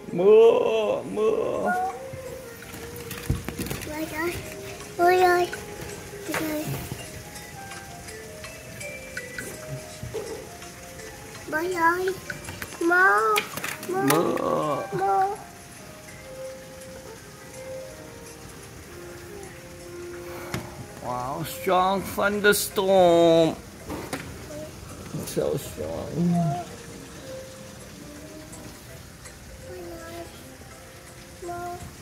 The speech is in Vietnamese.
Mưa, mưa. Ơi ơi, ơi ơi, ơi. Bơi ơi, mơ, mơ, Mưa. mơ. Wow, strong thunderstorm. So strong. Bơi ơi, mơ.